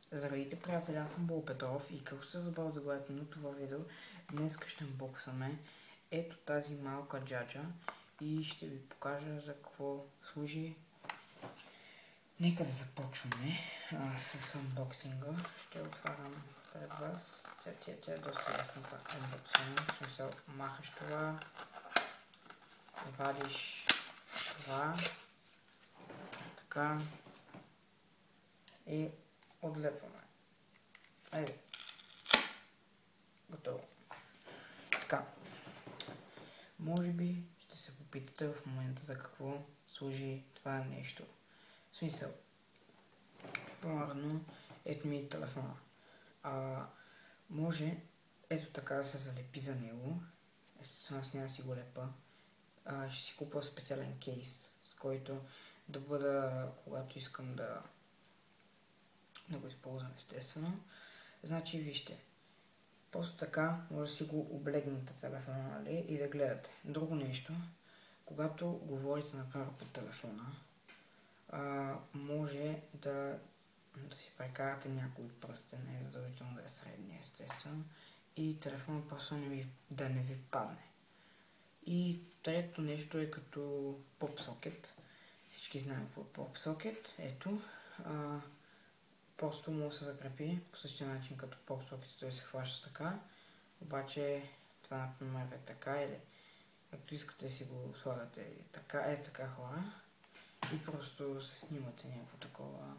Здравейте, приятели, аз съм Бол Петров и като се забрал да гледате на това видео, днес ще анбоксаме ето тази малка джаджа и ще ви покажа за какво служи. Нека да започваме с анбоксинга. Ще отварям пред вас. Тя е доста лесна за анбоксинг. В смисъл, махаш това, вадиш това, така и отлепваме. Айде. Готово. Така. Може би ще се попитате в момента за какво служи това нещо. В смисъл. Примерно, ето ми телефона. Може ето така да се залепи за него. Естествено, аз няма да си го лепа. Ще си купя специален кейс, с който да бъда, когато искам да го използвам, естествено. Значи, вижте, просто така може да си го облегнете телефона, нали, и да гледате. Друго нещо, когато говорите, например, по телефона, може да си прекарате някой пръстен, не е задължително да е средния, естествено, и телефона просто да не ви падне. И третото нещо е като PopSocket. Всички знаем какво е PopSocket. Ето. Просто може да се закрепи по същия начин като PopSocket, той се хваща така. Обаче това, например, е така, или както искате си го слагате така, е така хора. И просто се снимате някакво такова.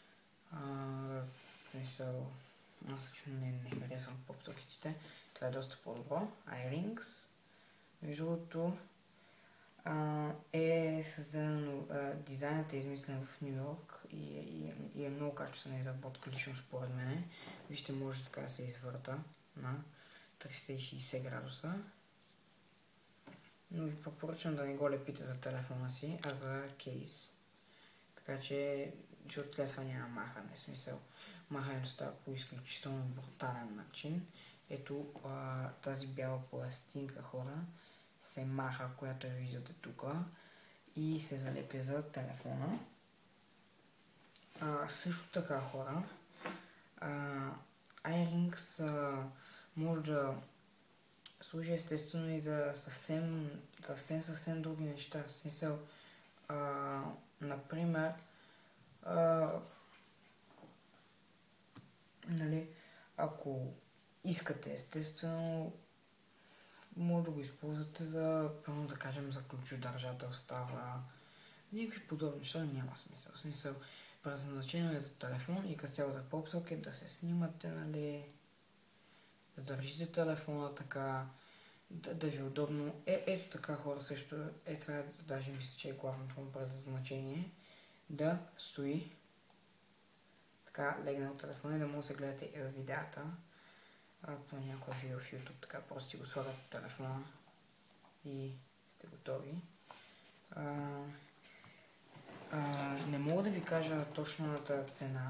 Мисъл, аз лично не харесвам PopSocket-ите. Това е доста по-добро. iRings. Между другото, е създадено, дизайнът е измислен в Нью Йорк и е много качествена изработка, лично според мен. Вижте, може така да се извърта на 360 градуса. Но ви препоръчвам да не го лепите за телефона си, а за кейс. Така че от това няма махане. В смисъл, махането става по изключително брутален начин. Ето тази бяла пластинка, хора, се маха, която я виждате тук, и се залепи за телефона. Също така, хора, iRings може да служи естествено и за съвсем други неща. В смисъл, например, нали, ако искате, естествено, може да го използвате за, да кажем, за ключодържател става. Никакви подобни неща няма смисъл. В смисъл, предназначено е за телефон и като цяло за PopSocket да се снимате, нали, да държите телефона така, да ви е удобно. Ето така, хора, също това даже мисля, че е главното му предназначение, да стои така легнал телефона и да може да се гледате видеята. По някой видео в YouTube, така просто си го слагате в телефона и сте готови. Не мога да ви кажа точната цена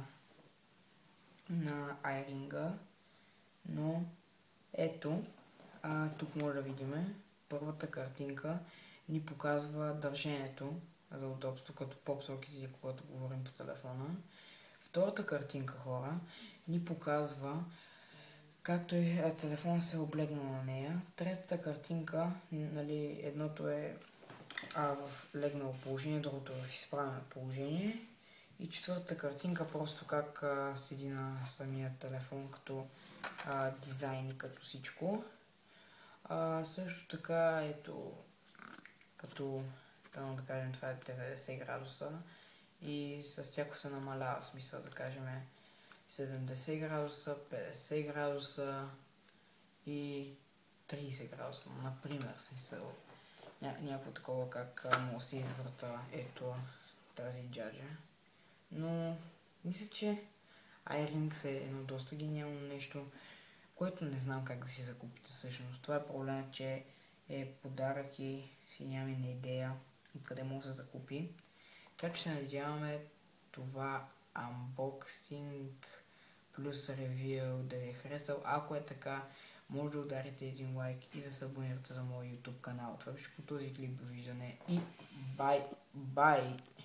на iRing-а, но ето, тук може да видим, първата картинка ни показва държението за удобство, като PopSocket или когато говорим по телефона. Втората картинка, хора, ни показва както и телефон се е облегнал на нея. Третата картинка, нали, едното е в легнало положение, другото е в изправено положение. И четвъртата картинка просто как седи на самия телефон като дизайн и като всичко. Също така, ето, като, да кажем, това е 90 градуса и с всяко се намалява, смисъл да кажем 70 градуса, 50 градуса и 30 градуса, например, в смисъл. Някакво такова как може да се извърта ето тази джаджа. Но мисля, че iRings е едно доста гениално нещо, което не знам как да си закупите всъщност. Това е проблемът, че е подарък и си нямаме на идея откъде може да се закупи. Така че се надяваме това анбоксинг плюс ревю да ви е харесал. Ако е така, може да ударите един лайк и да се абонирате за моя YouTube канал. Това беше по този клип. Довиждане и бай!